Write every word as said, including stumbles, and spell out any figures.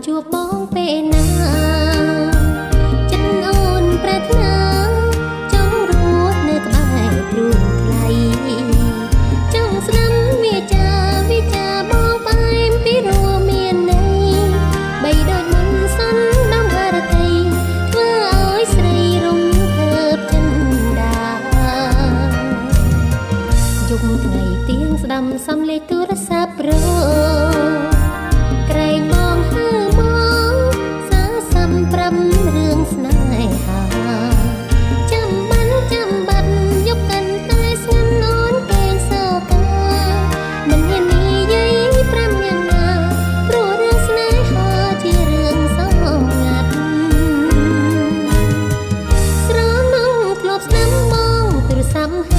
ជួបបងពេលណាចិត្តអូនប្រាថ្នាចង់រត់នៅក្បែរព្រួងថ្លៃចង់ស្ដាំវាចាវិចាបងផ្អែមពីរួមានន័យបីដូចមុនសិនដំហរតីធ្វើឲ្យស្រីរំភើបចិនដាយប់ថ្ងៃទៀងស្ដាំសំឡេងទូរស័ព្ទរក្រែងបងហឺមកសាសំប្រាំរឿងស្នេហាចាំបានចាំបាត់យប់កាន់តែស្ងន់នន់កេងសោកាមិនហ៊ាននិយាយប្រាំយ៉ាងណាព្រោះរឿងស្នេហាជារឿងសងងាត់ស្រងធ្លាប់ស្ដាំបងទូរស័ព្ទ